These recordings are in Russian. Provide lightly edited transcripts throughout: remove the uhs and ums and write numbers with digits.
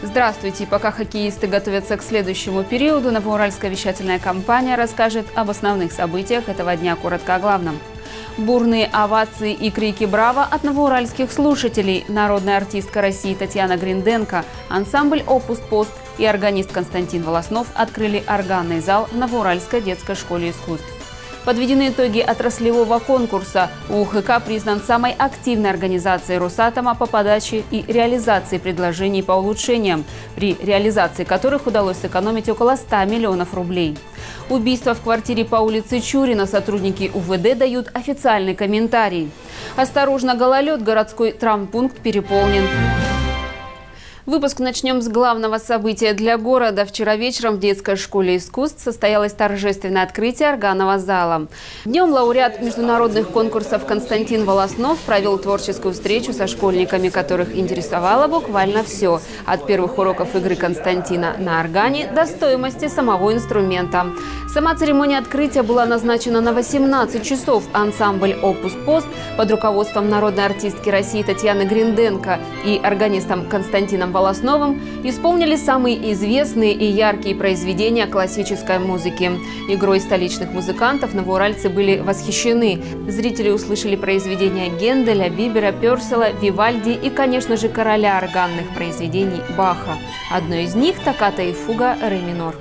Здравствуйте! Пока хоккеисты готовятся к следующему периоду, Новоуральская вещательная компания расскажет об основных событиях этого дня, коротко о главном. Бурные овации и крики «Браво!» от новоуральских слушателей. Народная артистка России Татьяна Гринденко, ансамбль «Опус Пост» и органист Константин Волоснов открыли органный зал в Новоуральской детской школе искусств. Подведены итоги отраслевого конкурса. УХК признан самой активной организацией Росатома по подаче и реализации предложений по улучшениям, при реализации которых удалось сэкономить около 100 миллионов рублей. Убийство в квартире по улице Чурина сотрудники УВД дают официальный комментарий. Осторожно, гололед, городской травмпункт переполнен. Выпуск начнем с главного события для города. Вчера вечером в детской школе искусств состоялось торжественное открытие органного зала. Днем лауреат международных конкурсов Константин Волоснов провел творческую встречу со школьниками, которых интересовало буквально все. От первых уроков игры Константина на органе до стоимости самого инструмента. Сама церемония открытия была назначена на 18 часов. Ансамбль «Опус Пост» под руководством народной артистки России Татьяны Гринденко и органистом Константином Волосновым исполнили самые известные и яркие произведения классической музыки. Игрой столичных музыкантов новоуральцы были восхищены. Зрители услышали произведения Генделя, Бибера, Персела, Вивальди и, конечно же, короля органных произведений Баха. Одно из них – токката и фуга ре минор.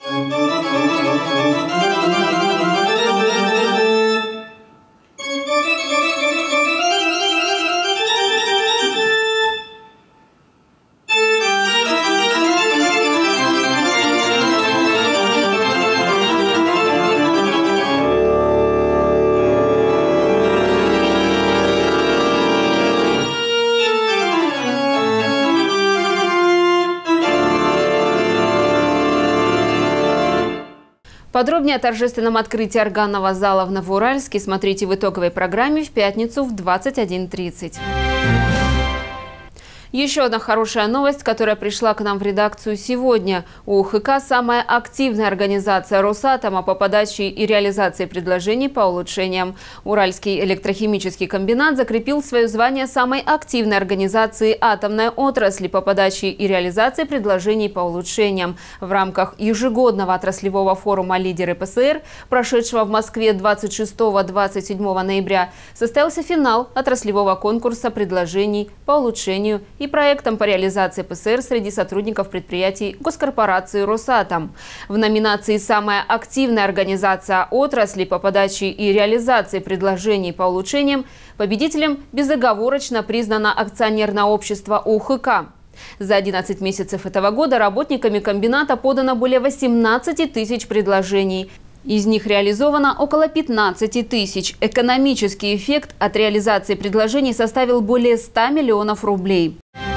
Подробнее о торжественном открытии органного зала в Новоуральске смотрите в итоговой программе в пятницу в 21:30. Еще одна хорошая новость, которая пришла к нам в редакцию сегодня. УХК – самая активная организация Росатома по подаче и реализации предложений по улучшениям. Уральский электрохимический комбинат закрепил свое звание самой активной организации атомной отрасли по подаче и реализации предложений по улучшениям. В рамках ежегодного отраслевого форума «Лидеры ПСР», прошедшего в Москве 26-27 ноября, состоялся финал отраслевого конкурса предложений по улучшению и проектом по реализации ПСР среди сотрудников предприятий госкорпорации «Росатом». В номинации «Самая активная организация отрасли по подаче и реализации предложений по улучшениям» победителем безоговорочно признано акционерное общество УХК. За 11 месяцев этого года работниками комбината подано более 18 тысяч предложений. Из них реализовано около 15 тысяч. Экономический эффект от реализации предложений составил более 100 миллионов рублей.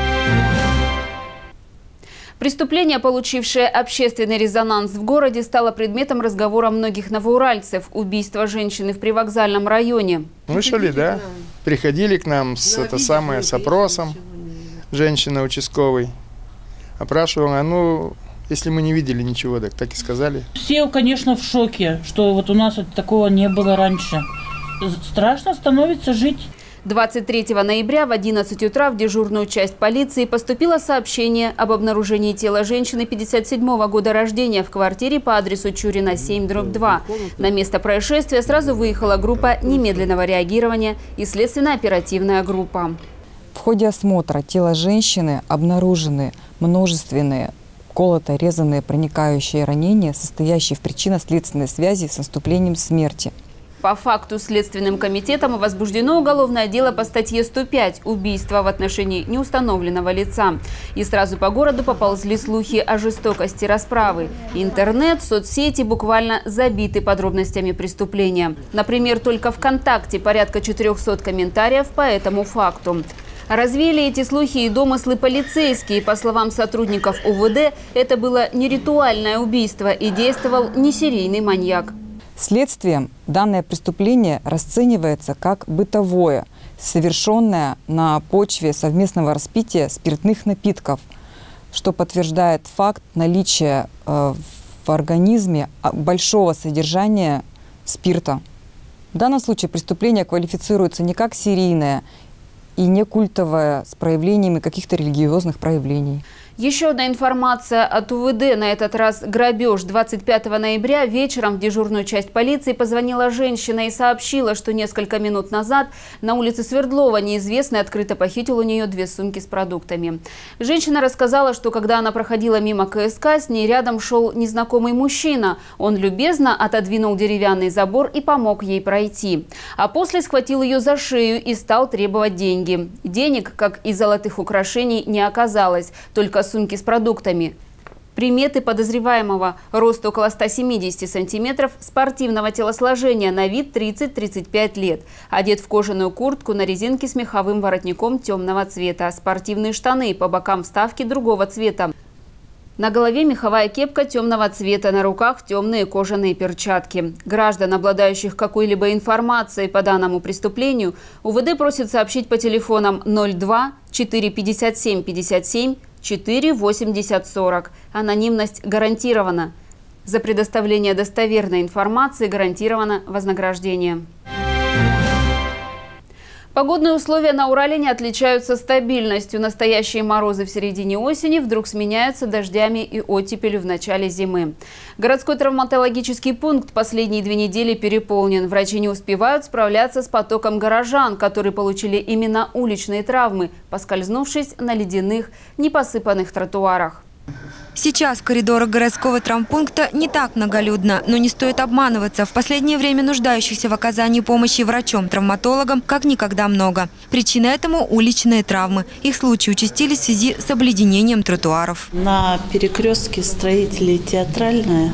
Преступление, получившее общественный резонанс в городе, стало предметом разговора многих новоуральцев. Убийство женщины в Привокзальном районе. Слышали, да? Приходили к нам с опросом. Женщина участковый. Опрашивала, если мы не видели ничего, так и сказали. Все, конечно, в шоке, что вот у нас такого не было раньше. Страшно становится жить. 23 ноября в 11 утра в дежурную часть полиции поступило сообщение об обнаружении тела женщины 57-го года рождения в квартире по адресу Чурина 7/2. На место происшествия сразу выехала группа немедленного реагирования и следственно-оперативная группа. В ходе осмотра тела женщины обнаружены множественные колото-резанные проникающие ранения, состоящие в причинно-следственной связи с наступлением смерти. По факту Следственным комитетом возбуждено уголовное дело по статье 105 «Убийство в отношении неустановленного лица». И сразу по городу поползли слухи о жестокости расправы. Интернет, соцсети буквально забиты подробностями преступления. Например, только ВКонтакте порядка 400 комментариев по этому факту. Развеяли эти слухи и домыслы полицейские. По словам сотрудников УВД, это было не ритуальное убийство и действовал не серийный маньяк. Следствием данное преступление расценивается как бытовое, совершенное на почве совместного распития спиртных напитков, что подтверждает факт наличия в организме большого содержания спирта. В данном случае преступление квалифицируется не как серийное и не культовое с проявлениями каких-то религиозных проявлений. Еще одна информация от УВД. На этот раз грабеж. 25 ноября вечером в дежурную часть полиции позвонила женщина и сообщила, что несколько минут назад на улице Свердлова неизвестный открыто похитил у нее 2 сумки с продуктами. Женщина рассказала, что когда она проходила мимо КСК, с ней рядом шел незнакомый мужчина. Он любезно отодвинул деревянный забор и помог ей пройти. А после схватил ее за шею и стал требовать деньги. Денег, как и золотых украшений, не оказалось, только сумки с продуктами. Приметы подозреваемого: рост около 170 сантиметров, спортивного телосложения, на вид 30-35 лет. Одет в кожаную куртку на резинке с меховым воротником темного цвета, спортивные штаны, по бокам вставки другого цвета. На голове меховая кепка темного цвета, на руках темные кожаные перчатки. Граждан, обладающих какой-либо информацией по данному преступлению, УВД просит сообщить по телефонам 02 457 57 4 80 40. Анонимность гарантирована. За предоставление достоверной информации гарантировано вознаграждение. Погодные условия на Урале не отличаются стабильностью. Настоящие морозы в середине осени вдруг сменяются дождями и оттепелью в начале зимы. Городской травматологический пункт последние 2 недели переполнен. Врачи не успевают справляться с потоком горожан, которые получили именно уличные травмы, поскользнувшись на ледяных, непосыпанных тротуарах. Сейчас в коридорах городского травмпункта не так многолюдно, но не стоит обманываться. В последнее время нуждающихся в оказании помощи врачом-травматологам как никогда много. Причина этому – уличные травмы. Их случаи участились в связи с обледенением тротуаров. На перекрестке Строителей Театральная.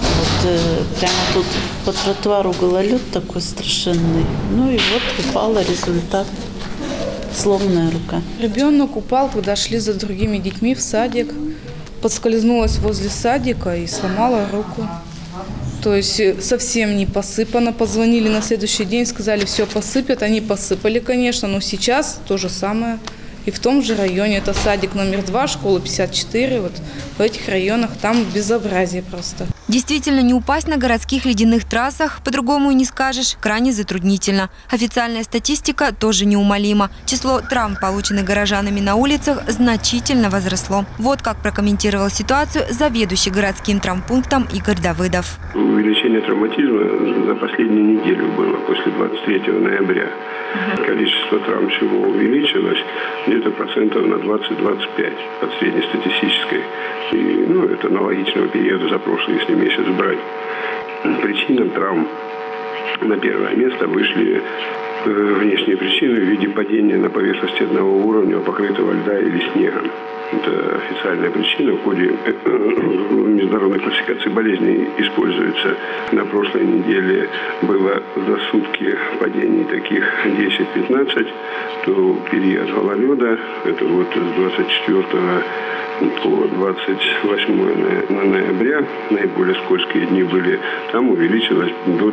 Прямо тут по тротуару гололед такой страшенный. Ну и вот упала, результат. Сломанная рука. Ребенок упал, когда шли за другими детьми в садик. Подскользнулась возле садика и сломала руку. То есть совсем не посыпано. Позвонили на следующий день, сказали, все посыпят. Они посыпали, конечно, но сейчас то же самое. И в том же районе, это садик номер 2, школа 54, вот в этих районах там безобразие просто. Действительно, не упасть на городских ледяных трассах, по-другому и не скажешь, крайне затруднительно. Официальная статистика тоже неумолима. Число травм, полученных горожанами на улицах, значительно возросло. Вот как прокомментировал ситуацию заведующий городским травмпунктом Игорь Давыдов. Увеличение травматизма за последнюю неделю было после 23 ноября. Количество травм всего увеличилось где-то процентов на 20-25 от среднестатистической. И, это аналогичного периода за прошлый, если месяц брать. Причинам травм на первое место вышли внешние причины в виде падения на поверхности одного уровня, покрытого льда или снегом. Это официальная причина. В ходе международной классификации болезней используется. На прошлой неделе было за сутки падений таких 10-15, то период гололеда, это вот с 24 по 28 ноября, наиболее скользкие дни были, там увеличилось до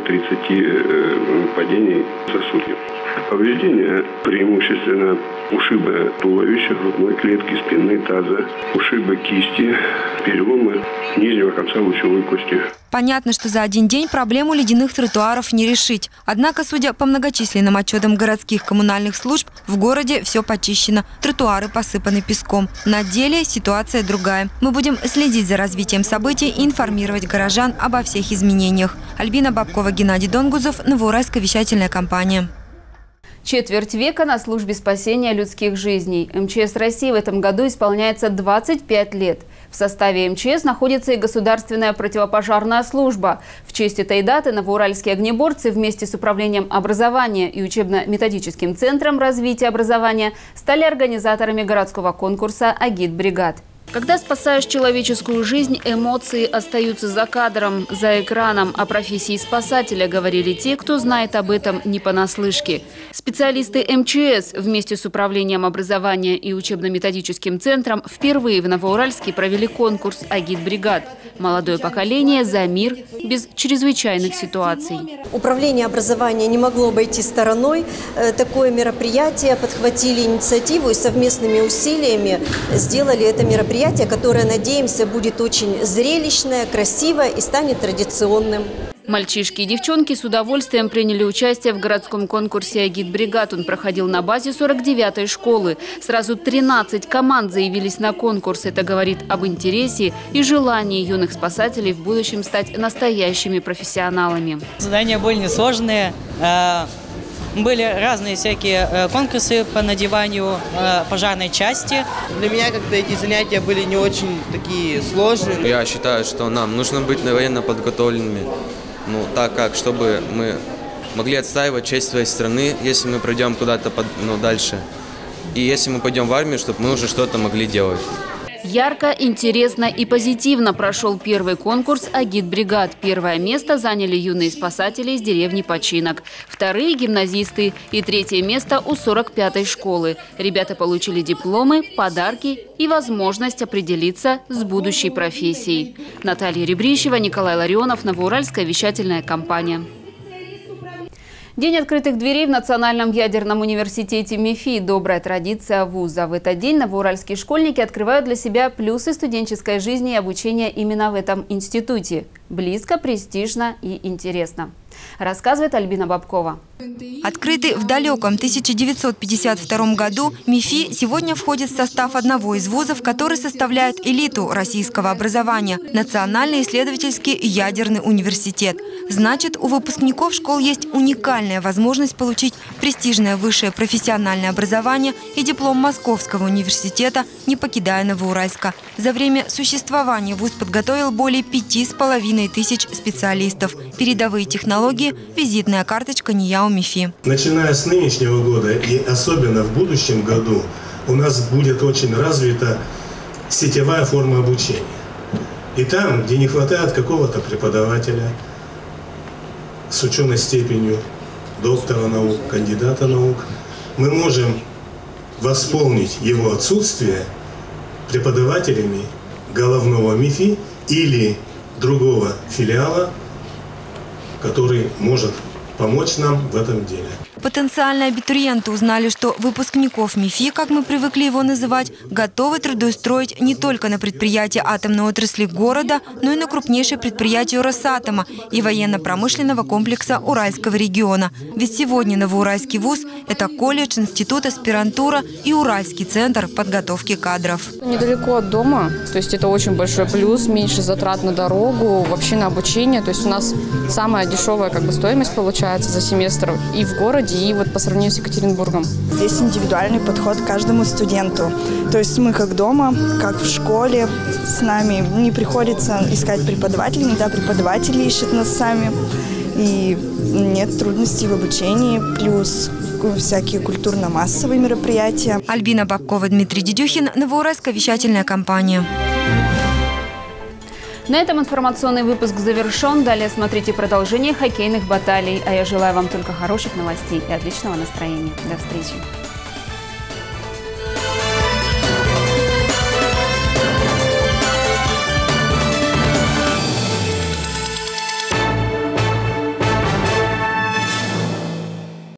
30 падений за сутки. Повреждения преимущественно ушибы туловища, грудной клетки, спины, таза, ушибы кисти, переломы нижнего конца лучевой кости. Понятно, что за один день проблему ледяных тротуаров не решить. Однако, судя по многочисленным отчетам городских коммунальных служб, в городе все почищено, тротуары посыпаны песком. На деле ситуация другая. Мы будем следить за развитием событий и информировать горожан обо всех изменениях. Альбина Бабкова, Геннадий Донгузов, Новоуральская вещательная компания. Четверть века на службе спасения людских жизней. МЧС России в этом году исполняется 25 лет. В составе МЧС находится и государственная противопожарная служба. В честь этой даты новоуральские огнеборцы вместе с Управлением образования и учебно-методическим центром развития образования стали организаторами городского конкурса «Агитбригад». Когда спасаешь человеческую жизнь, эмоции остаются за кадром, за экраном. О профессии спасателя говорили те, кто знает об этом не понаслышке. Специалисты МЧС вместе с Управлением образования и учебно-методическим центром впервые в Новоуральске провели конкурс «Агитбригад». Молодое поколение за мир без чрезвычайных ситуаций. Управление образования не могло обойти стороной такое мероприятие, подхватили инициативу и совместными усилиями сделали это мероприятие, которое, надеемся, будет очень зрелищное, красивое и станет традиционным. Мальчишки и девчонки с удовольствием приняли участие в городском конкурсе «Агитбригад». Он проходил на базе 49-й школы. Сразу 13 команд заявились на конкурс. Это говорит об интересе и желании юных спасателей в будущем стать настоящими профессионалами. Задания были несложные. Были разные всякие конкурсы по надеванию пожарной части. Для меня как-то эти занятия были не очень такие сложные. Я считаю, что нам нужно быть военно подготовленными. Чтобы мы могли отстаивать честь своей страны, если мы пройдем куда-то дальше. И если мы пойдем в армию, чтобы мы уже что-то могли делать. Ярко, интересно и позитивно прошел первый конкурс «Агитбригад». Первое место заняли юные спасатели из деревни Починок. Вторые – гимназисты. И третье место у 45-й школы. Ребята получили дипломы, подарки и возможность определиться с будущей профессией. Наталья Ребрищева, Николай Ларионов, Новоуральская вещательная компания. День открытых дверей в Национальном ядерном университете МИФИ – добрая традиция вуза. В этот день новоуральские школьники открывают для себя плюсы студенческой жизни и обучения именно в этом институте. Близко, престижно и интересно. Рассказывает Альбина Бабкова. Открытый в далеком 1952 году, МИФИ сегодня входит в состав одного из вузов, который составляет элиту российского образования – Национальный исследовательский ядерный университет. Значит, у выпускников школ есть уникальная возможность получить престижное высшее профессиональное образование и диплом Московского университета, не покидая Новоуральска. За время существования вуз подготовил более 5500 специалистов. Передовые технологии – визитная карточка НИЯО МИФИ. Начиная с нынешнего года и особенно в будущем году у нас будет очень развита сетевая форма обучения. И там, где не хватает какого-то преподавателя с ученой степенью доктора наук, кандидата наук, мы можем восполнить его отсутствие преподавателями головного МИФИ или другого филиала, который может помочь нам в этом деле. Потенциальные абитуриенты узнали, что выпускников МИФИ, как мы привыкли его называть, готовы трудоустроить не только на предприятия атомной отрасли города, но и на крупнейшие предприятия Росатома и военно-промышленного комплекса Уральского региона. Ведь сегодня Новоуральский вуз – это колледж, институт, аспирантура и Уральский центр подготовки кадров. Недалеко от дома, то есть это очень большой плюс, меньше затрат на дорогу, вообще на обучение. То есть у нас самая дешевая стоимость получается за семестр и в городе, и вот по сравнению с Екатеринбургом. Здесь индивидуальный подход к каждому студенту. То есть мы как дома, как в школе, с нами не приходится искать преподавателей, иногда преподаватели ищут нас сами. И нет трудностей в обучении, плюс всякие культурно-массовые мероприятия. Альбина Бабкова, Дмитрий Дедюхин, Новоуральская вещательная компания. На этом информационный выпуск завершен. Далее смотрите продолжение хоккейных баталий. А я желаю вам только хороших новостей и отличного настроения. До встречи.